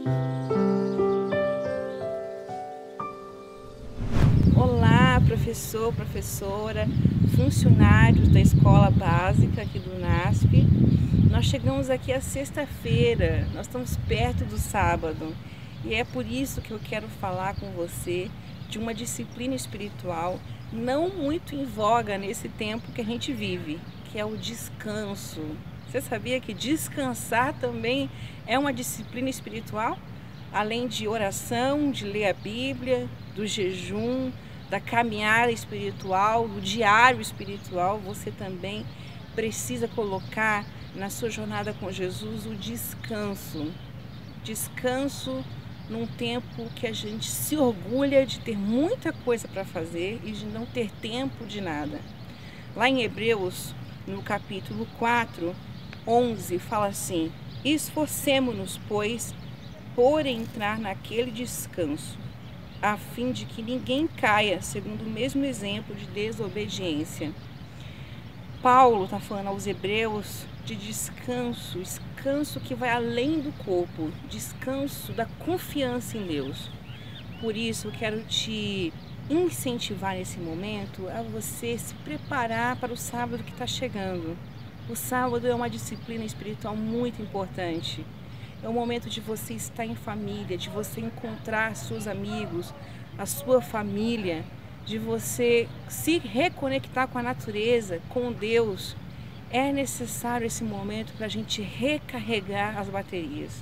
Olá, professor, professora, funcionários da escola básica aqui do NASP. Nós chegamos aqui à sexta-feira, nós estamos perto do sábado e é por isso que eu quero falar com você de uma disciplina espiritual não muito em voga nesse tempo que a gente vive, que é o descanso. Você sabia que descansar também é uma disciplina espiritual? Além de oração, de ler a Bíblia, do jejum, da caminhada espiritual, do diário espiritual, você também precisa colocar na sua jornada com Jesus o descanso. Descanso num tempo que a gente se orgulha de ter muita coisa para fazer e de não ter tempo de nada. Lá em Hebreus, no capítulo 4, 11, fala assim: esforcemo-nos, pois, por entrar naquele descanso, a fim de que ninguém caia segundo o mesmo exemplo de desobediência. Paulo está falando aos hebreus de descanso, descanso que vai além do corpo, descanso da confiança em Deus. Por isso eu quero te incentivar nesse momento a você se preparar para o sábado que está chegando. O sábado é uma disciplina espiritual muito importante. É o momento de você estar em família, de você encontrar seus amigos, a sua família, de você se reconectar com a natureza, com Deus. É necessário esse momento para a gente recarregar as baterias.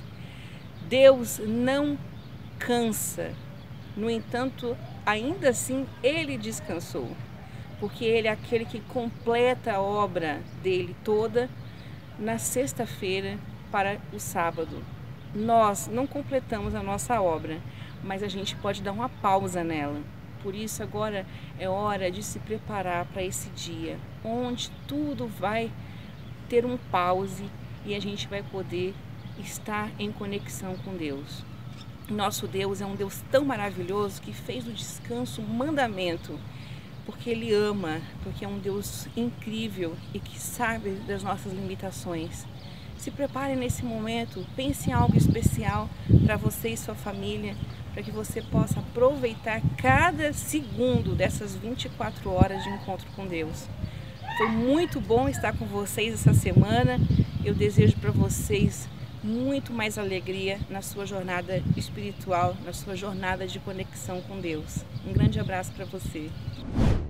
Deus não cansa. No entanto, ainda assim, Ele descansou, porque Ele é aquele que completa a obra dele toda na sexta-feira para o sábado. Nós não completamos a nossa obra, mas a gente pode dar uma pausa nela. Por isso agora é hora de se preparar para esse dia, onde tudo vai ter um pause e a gente vai poder estar em conexão com Deus. Nosso Deus é um Deus tão maravilhoso que fez do descanso um mandamento, porque Ele ama, porque é um Deus incrível e que sabe das nossas limitações. Se prepare nesse momento, pense em algo especial para você e sua família, para que você possa aproveitar cada segundo dessas 24 horas de encontro com Deus. Foi muito bom estar com vocês essa semana. Eu desejo para vocês muito mais alegria na sua jornada espiritual, na sua jornada de conexão com Deus. Um grande abraço para você.